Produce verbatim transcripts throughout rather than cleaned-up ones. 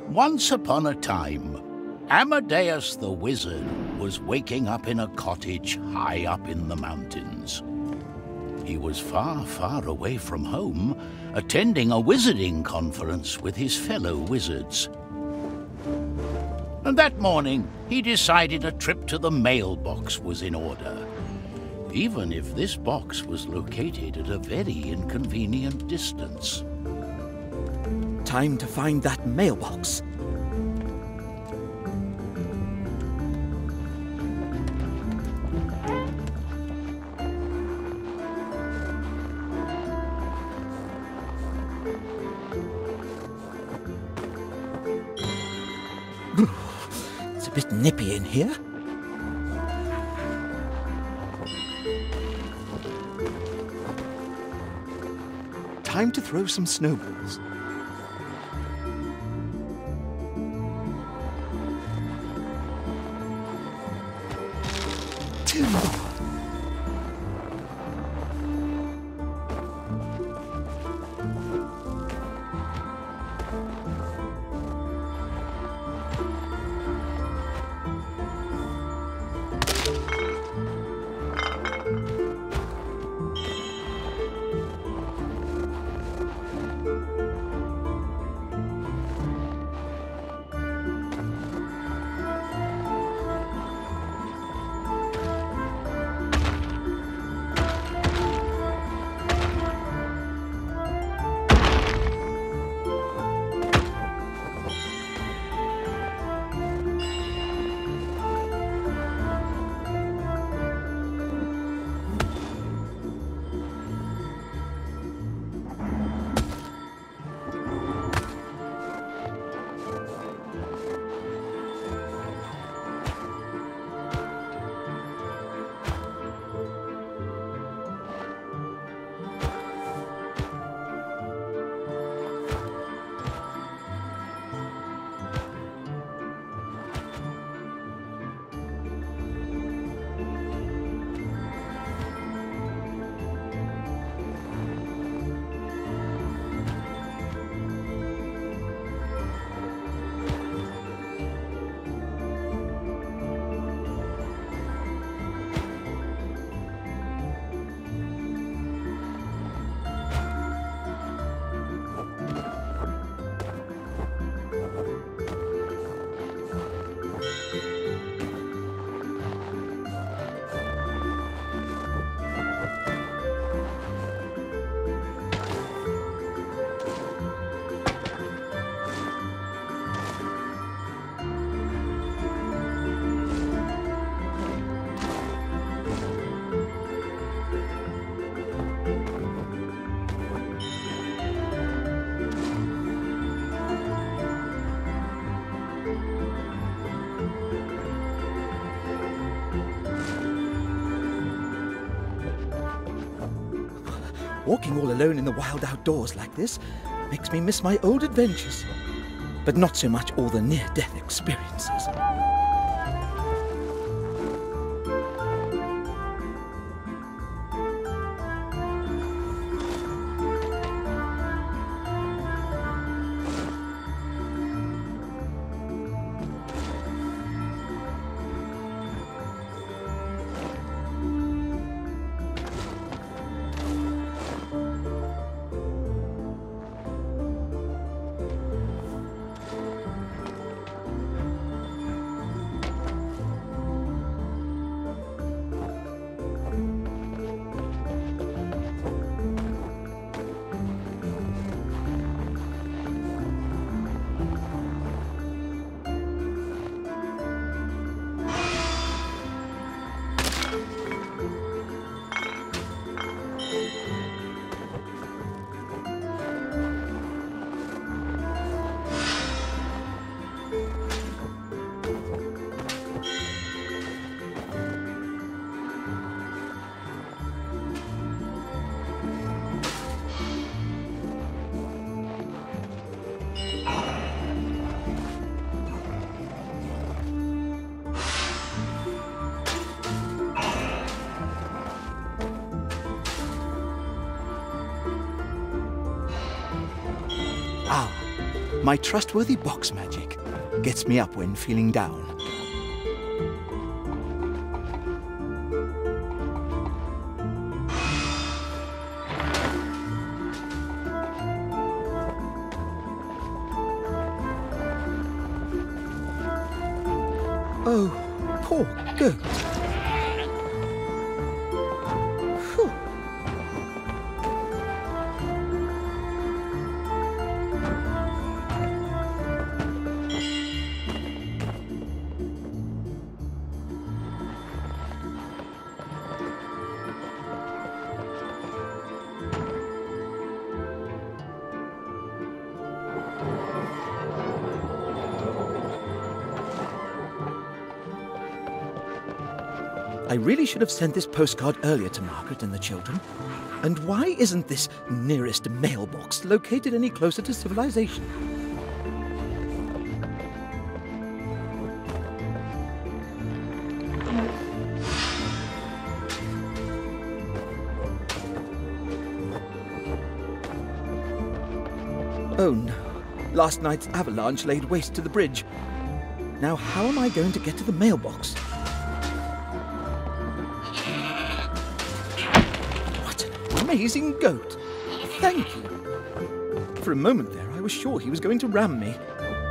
Once upon a time, Amadeus the wizard was waking up in a cottage high up in the mountains. He was far, far away from home, attending a wizarding conference with his fellow wizards. And that morning, he decided a trip to the mailbox was in order, even if this box was located at a very inconvenient distance. Time to find that mailbox. It's a bit nippy in here. Time to throw some snowballs. Timber! Walking all alone in the wild outdoors like this makes me miss my old adventures, but not so much all the near-death experiences. My trustworthy box magic gets me up when feeling down. Oh, poor goat. Phew. I really should have sent this postcard earlier to Margaret and the children. And why isn't this nearest mailbox located any closer to civilization? Oh no, last night's avalanche laid waste to the bridge. Now how am I going to get to the mailbox? Amazing goat. Thank you. For a moment there, I was sure he was going to ram me.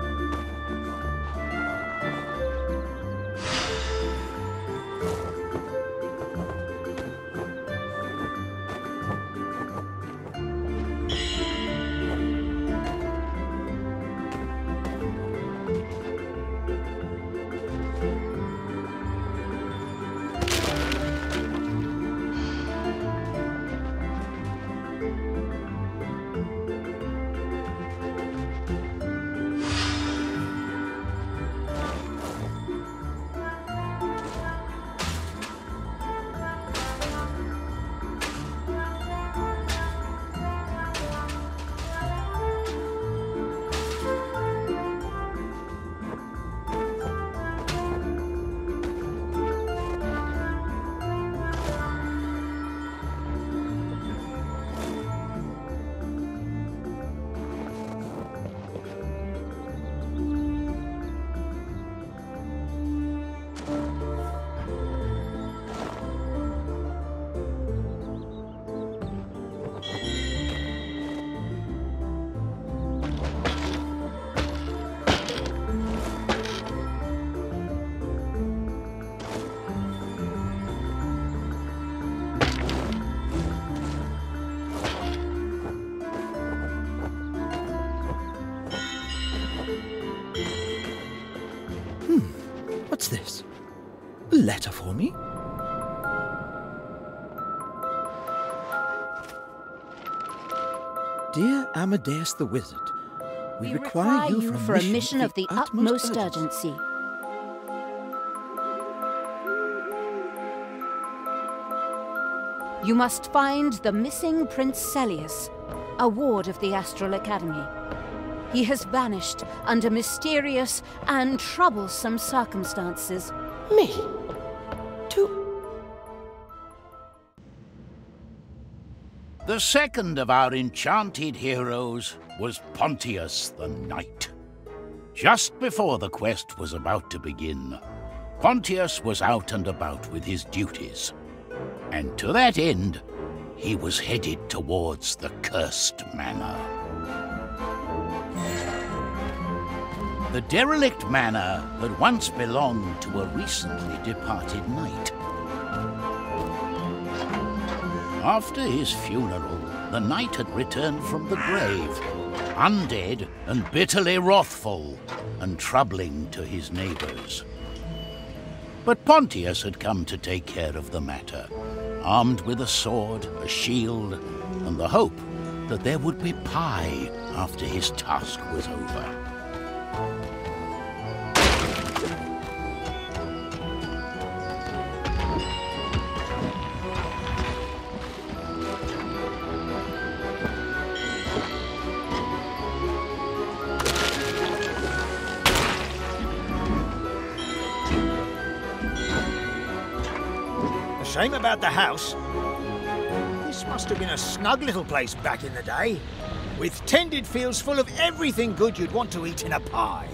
What's this? A letter for me? Dear Amadeus the Wizard, we, we require, require you you for, for a mission of the utmost, utmost urgency. urgency. You must find the missing Prince Celius, a ward of the Astral Academy. He has vanished under mysterious and troublesome circumstances. Me? To... The second of our enchanted heroes was Pontius the Knight. Just before the quest was about to begin, Pontius was out and about with his duties. And to that end, he was headed towards the Cursed Manor. The derelict manor had once belonged to a recently departed knight. After his funeral, the knight had returned from the grave, undead and bitterly wrathful, and troubling to his neighbours. But Pontius had come to take care of the matter, armed with a sword, a shield, and the hope that there would be pie after his task was over. Shame about the house. This Must have been a snug little place back in the day, with tended fields full of everything good you'd want to eat in a pie.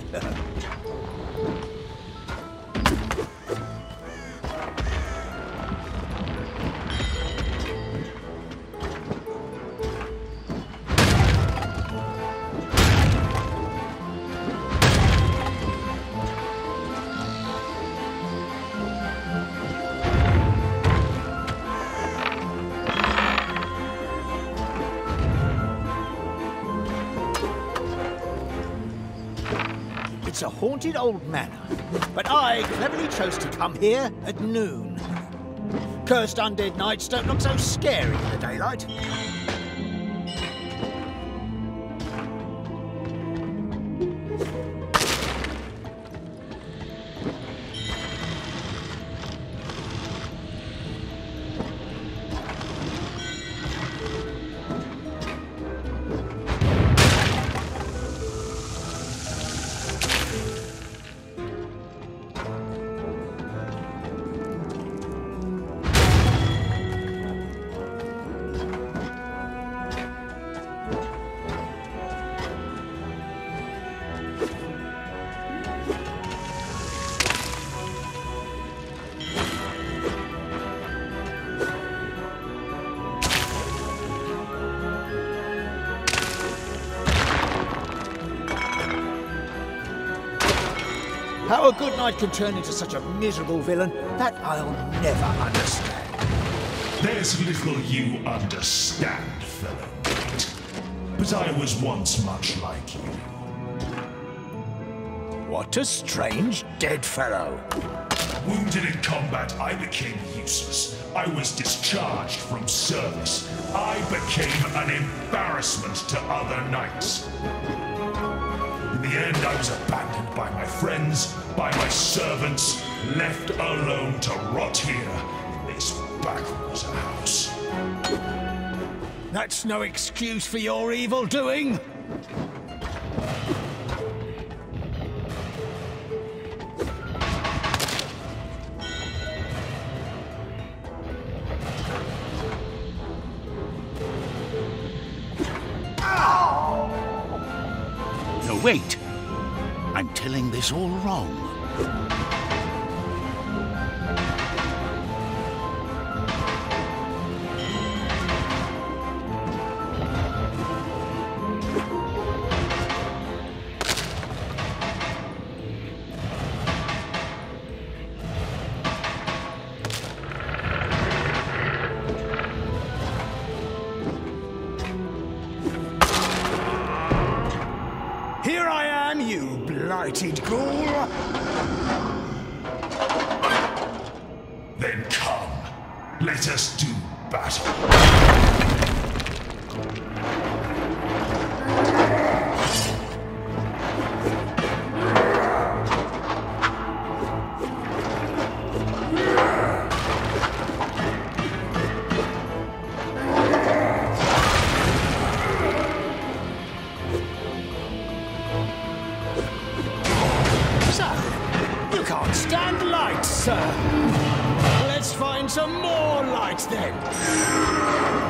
It's a haunted old manor, but I cleverly chose to come here at noon. Cursed undead nights don't look so scary in the daylight. How a good knight can turn into such a miserable villain, that I'll never understand. There's little you understand, fellow knight. But I was once much like you. What a strange dead fellow. Wounded in combat, I became useless. I was discharged from service. I became an embarrassment to other knights. In the end, I was abandoned by my friends, by my servants, left alone to rot here in this backwater house. That's no excuse for your evil doing. No, wait. I'm telling this all wrong. Here I am, you blighted ghoul! Then come, let us do battle. You can't stand light, sir. Let's find some more light then.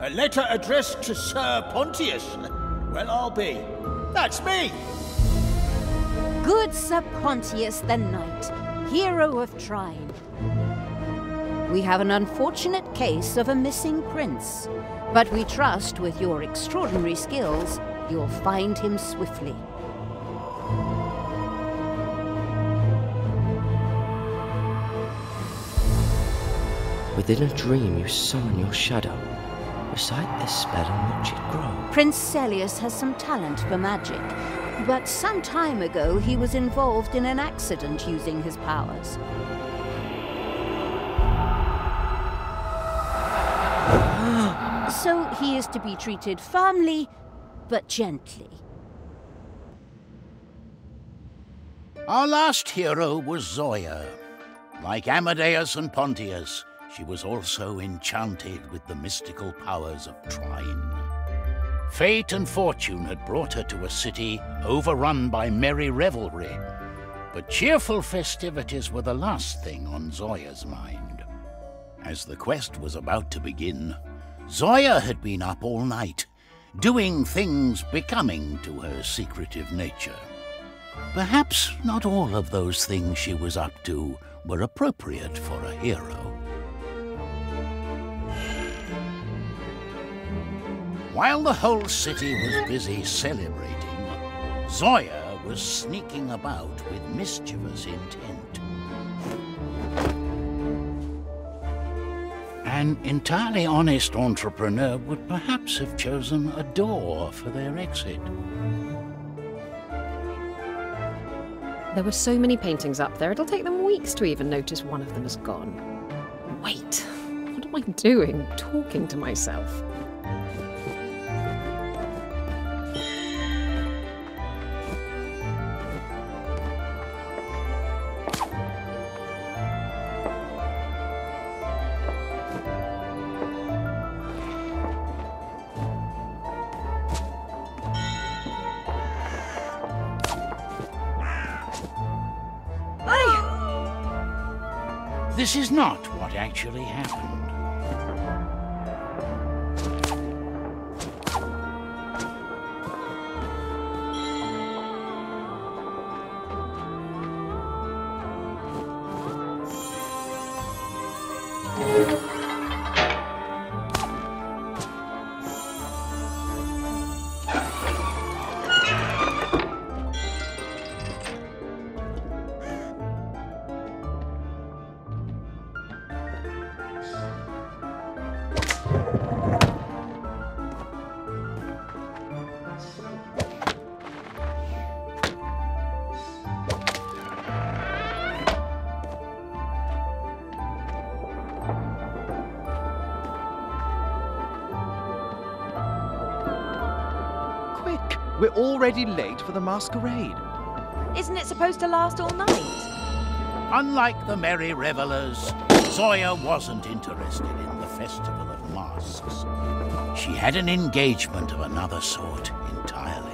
A letter addressed to Sir Pontius. Well, I'll be. That's me! Good Sir Pontius the Knight, hero of Trine. We have an unfortunate case of a missing prince, but we trust with your extraordinary skills, you'll find him swiftly. Within a dream you summon your shadow. Recite this spell and watch it grow. Prince Celius has some talent for magic, but some time ago he was involved in an accident using his powers. So he is to be treated firmly, but gently. Our last hero was Zoya. Like Amadeus and Pontius, she was also enchanted with the mystical powers of Trine. Fate and fortune had brought her to a city overrun by merry revelry, but cheerful festivities were the last thing on Zoya's mind. As the quest was about to begin, Zoya had been up all night, doing things becoming to her secretive nature. Perhaps not all of those things she was up to were appropriate for a hero. While the whole city was busy celebrating, Zoya was sneaking about with mischievous intent. An entirely honest entrepreneur would perhaps have chosen a door for their exit. There were so many paintings up there, it'll take them weeks to even notice one of them is gone. Wait, what am I doing? Talking to myself. This is not what actually happened. We're already late for the masquerade. Isn't it supposed to last all night? Unlike the merry revelers, Zoya wasn't interested in the Festival of Masks. She had an engagement of another sort entirely.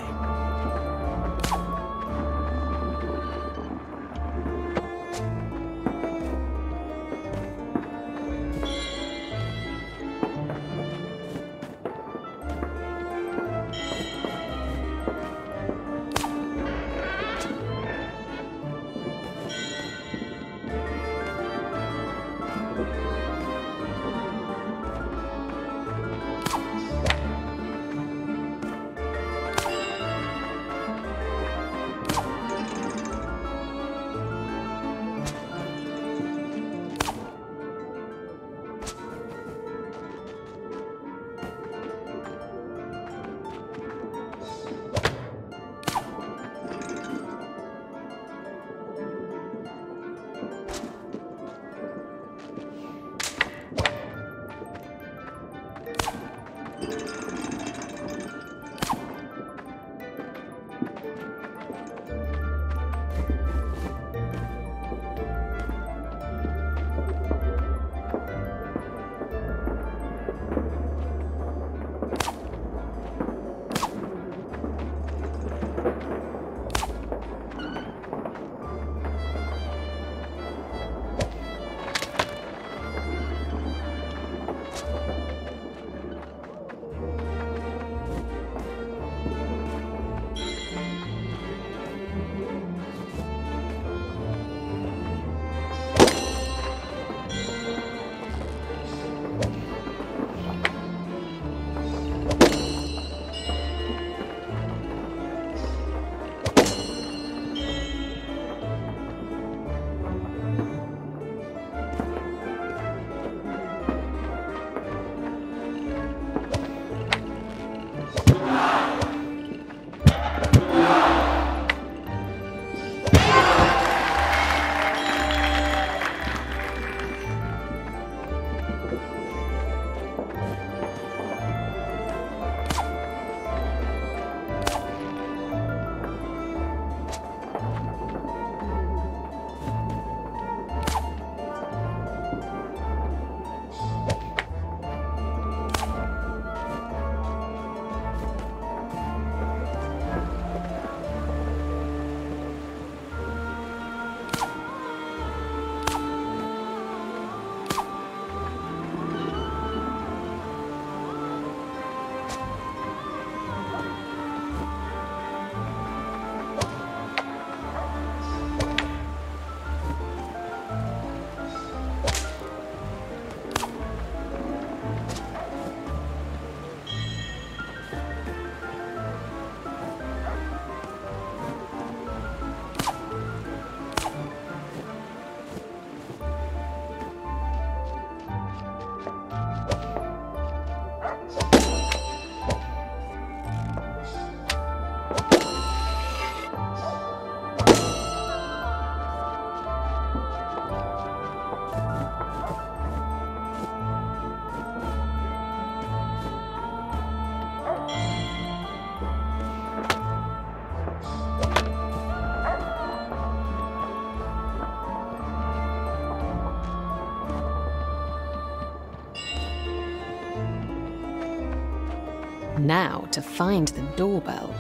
Now to find the doorbell.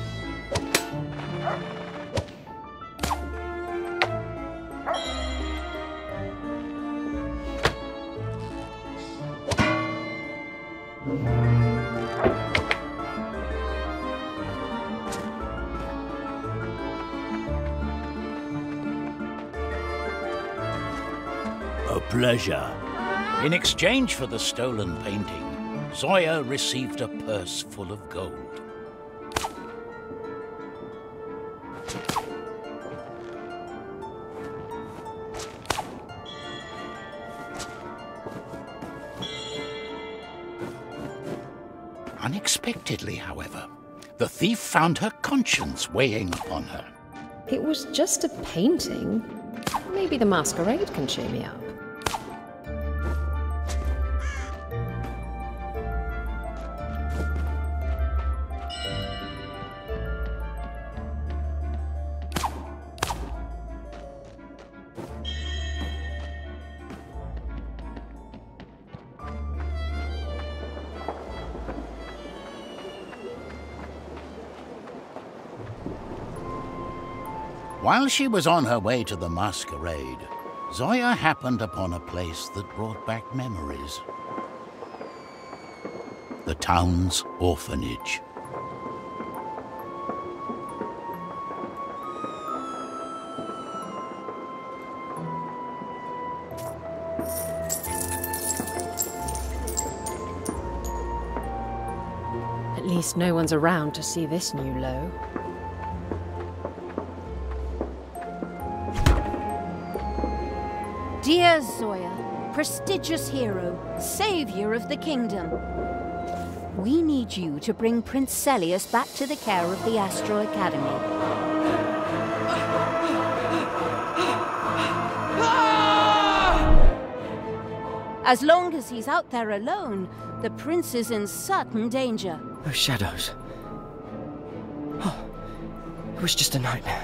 A pleasure. In exchange for the stolen painting, Zoya received a purse full of gold. Unexpectedly, however, the thief found her conscience weighing upon her. It was just a painting. Maybe the masquerade can cheer me up. While she was on her way to the masquerade, Zoya happened upon a place that brought back memories. The town's orphanage. At least no one's around to see this new low. Dear Zoya, prestigious hero, savior of the kingdom, we need you to bring Prince Celius back to the care of the Astral Academy. As long as he's out there alone, the prince is in certain danger. Those shadows. Oh, it was just a nightmare.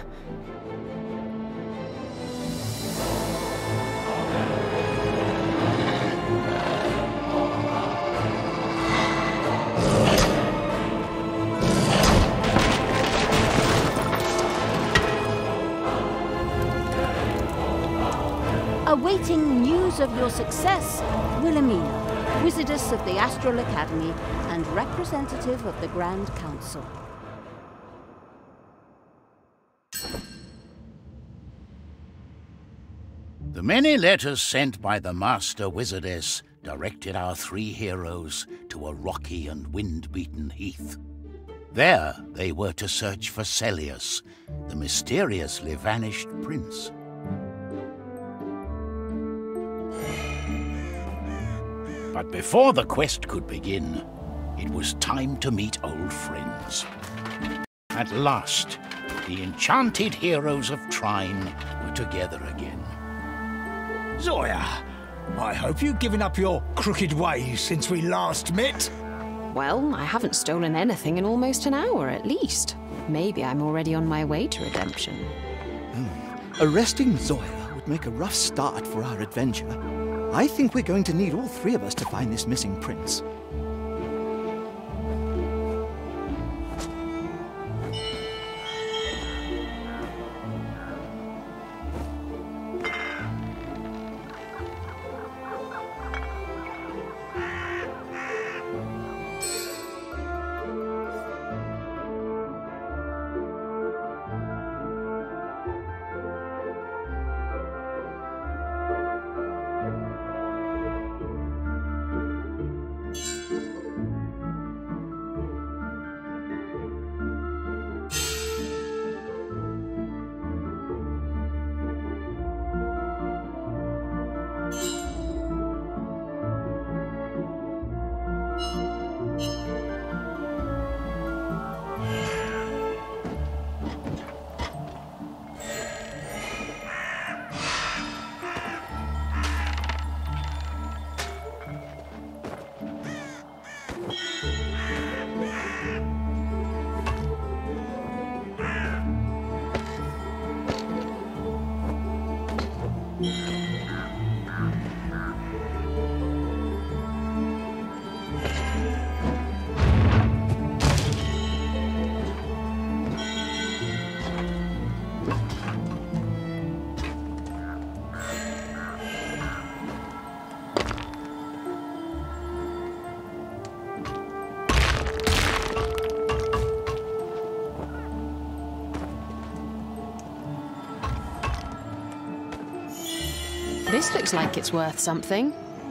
Awaiting news of your success, Wilhelmina, Wizardess of the Astral Academy and representative of the Grand Council. The many letters sent by the Master Wizardess directed our three heroes to a rocky and wind-beaten heath. There they were to search for Celius, the mysteriously vanished prince. But before the quest could begin, it was time to meet old friends. At last, the enchanted heroes of Trine were together again. Zoya, I hope you've given up your crooked ways since we last met. Well, I haven't stolen anything in almost an hour, at least. Maybe I'm already on my way to redemption. Mm. Arresting Zoya would make a rough start for our adventure. I think we're going to need all three of us to find this missing prince. This looks like it's worth something.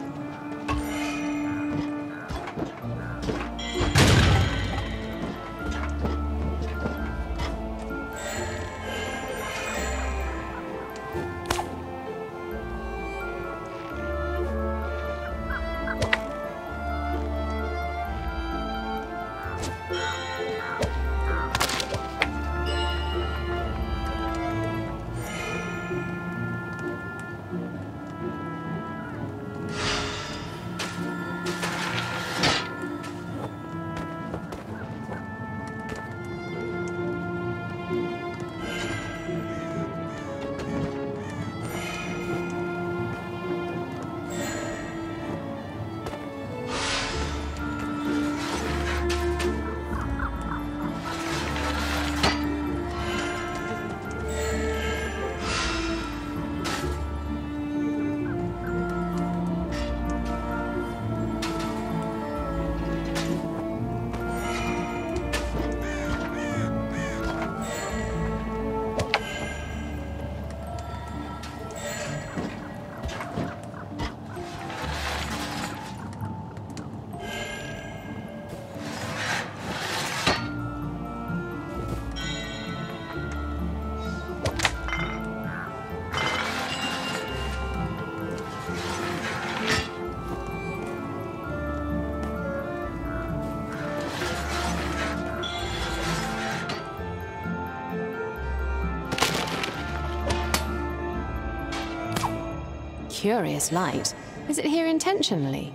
Curious light. Is it here intentionally?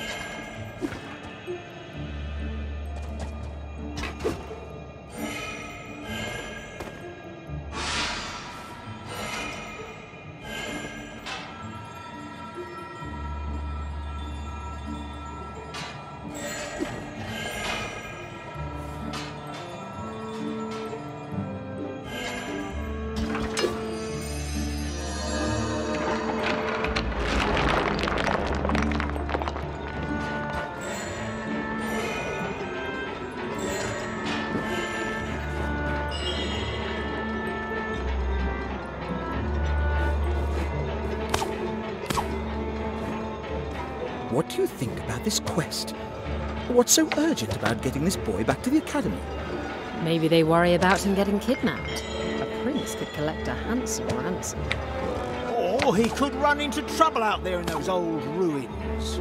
What do you think about this quest? What's so urgent about getting this boy back to the academy? Maybe they worry about him getting kidnapped. A prince could collect a handsome ransom. Or he could run into trouble out there in those old ruins.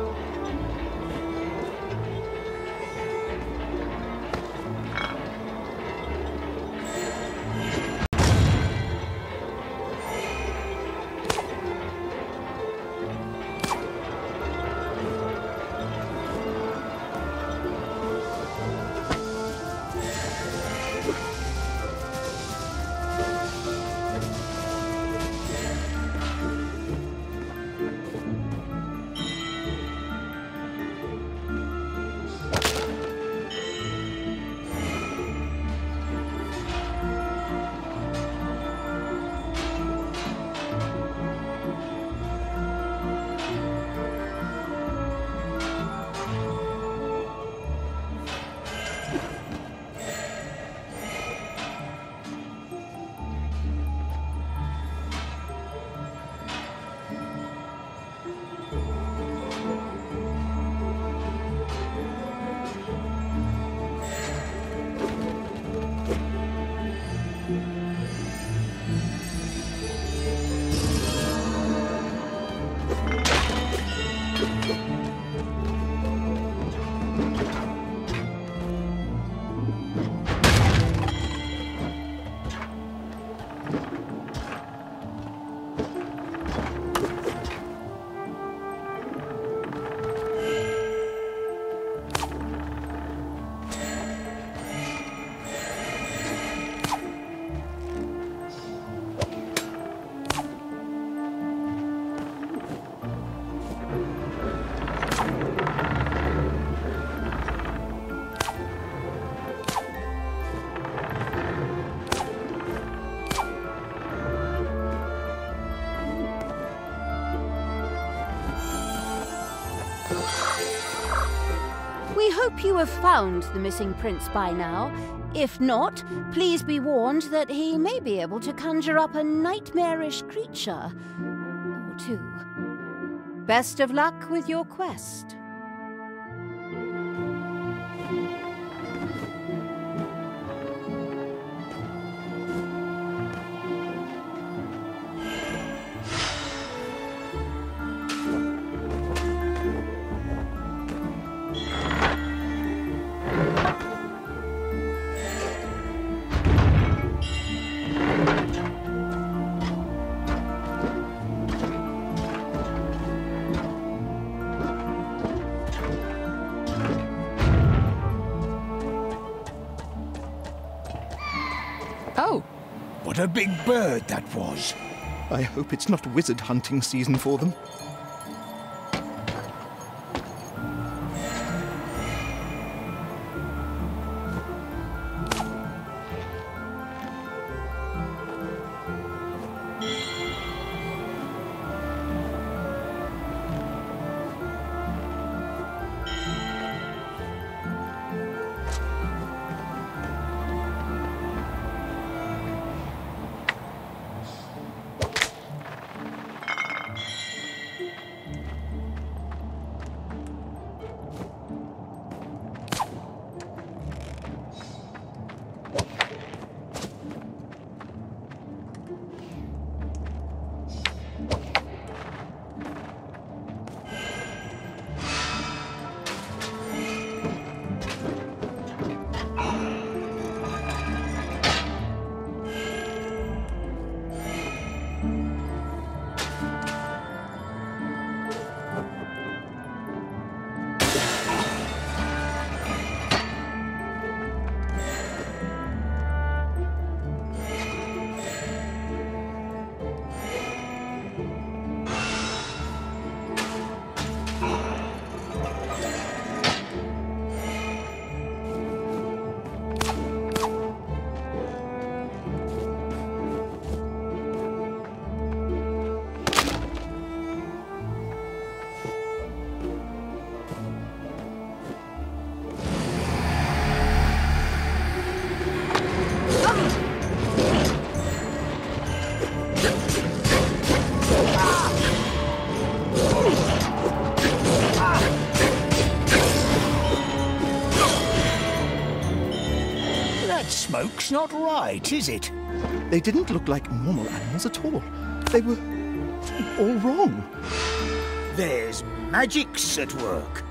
We hope you have found the missing prince by now. If not, please be warned that he may be able to conjure up a nightmarish creature or two. Best of luck with your quest. Oh, What a big bird that was. I hope it's not wizard hunting season for them. Smoke's not right, is it? They didn't look like normal animals at all. They were all wrong. There's magics at work.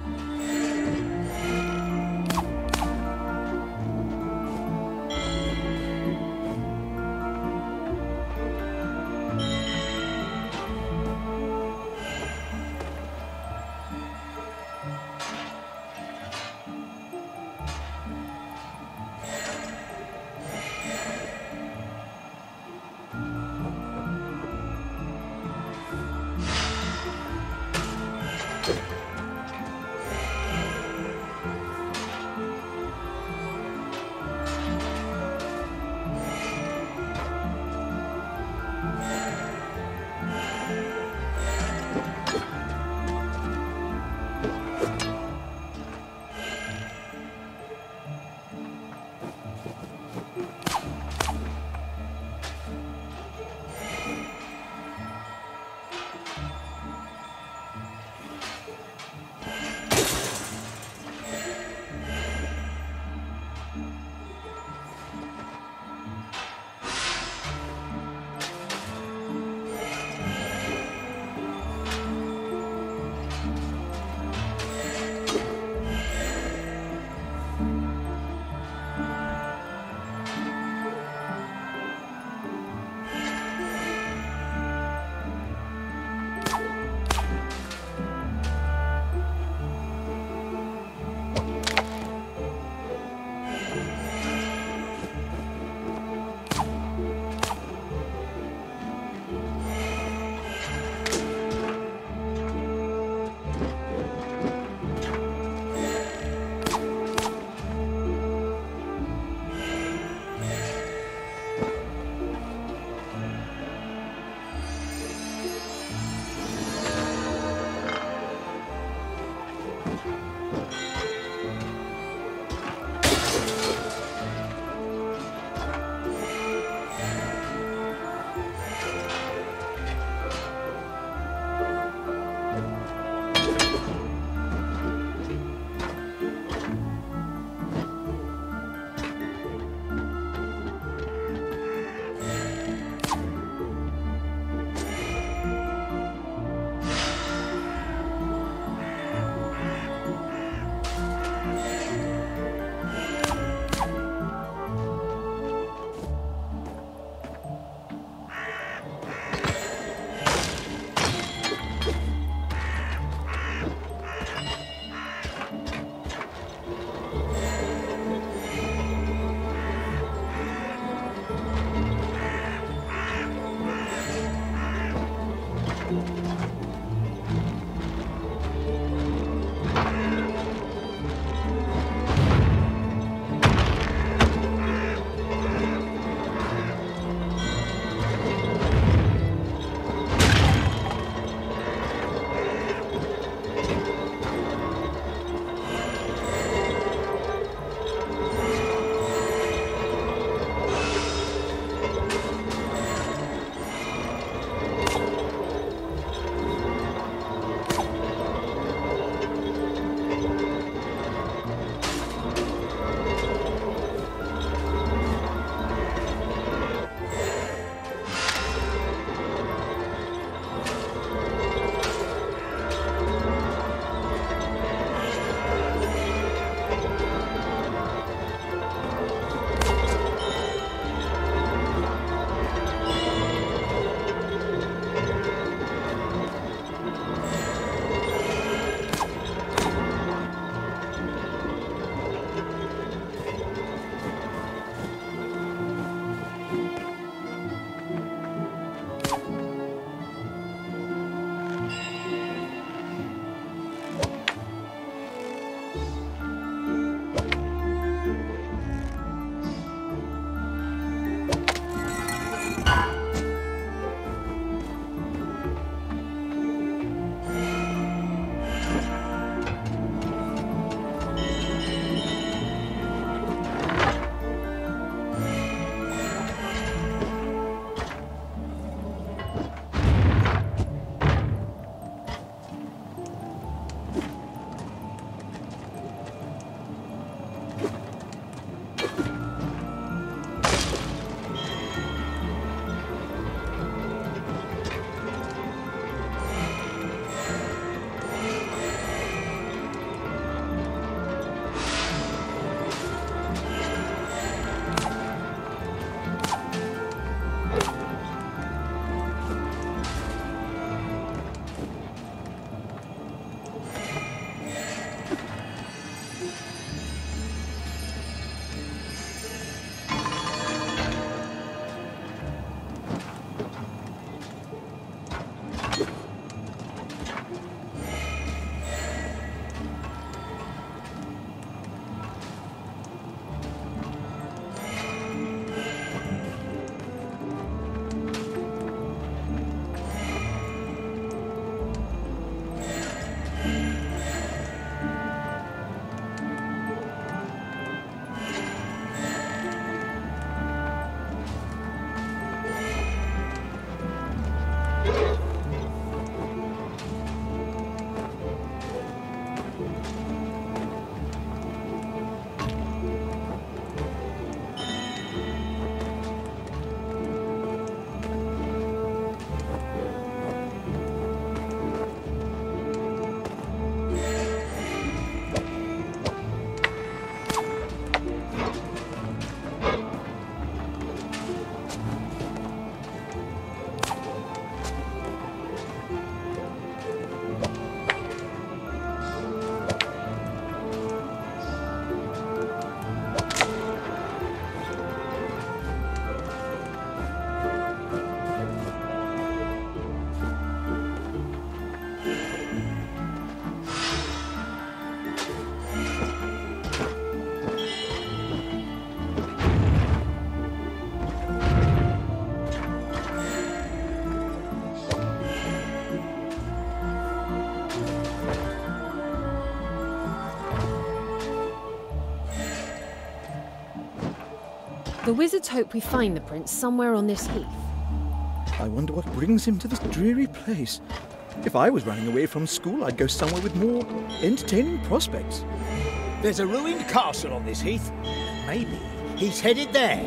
The wizards hope we find the prince somewhere on this heath. I wonder what brings him to this dreary place. If I was running away from school, I'd go somewhere with more entertaining prospects. There's a ruined castle on this heath. Maybe he's headed there.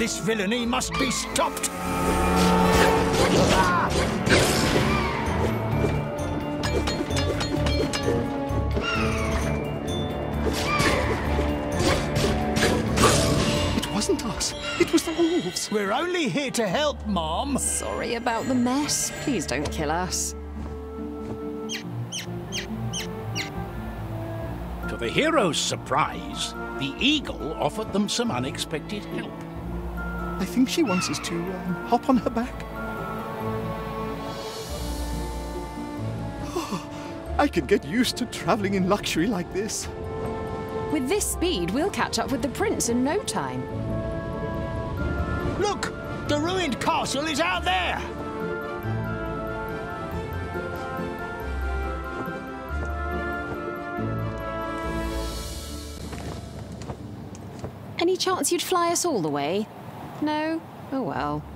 This villainy must be stopped! It wasn't us. It was the wolves. We're only here to help, Mom. Sorry about the mess. Please don't kill us. To the heroes' surprise, the eagle offered them some unexpected help. I think she wants us to um, hop on her back. Oh, I can get used to traveling in luxury like this. With this speed, we'll catch up with the prince in no time. Look! The ruined castle is out there! Any chance you'd fly us all the way? No? Oh well.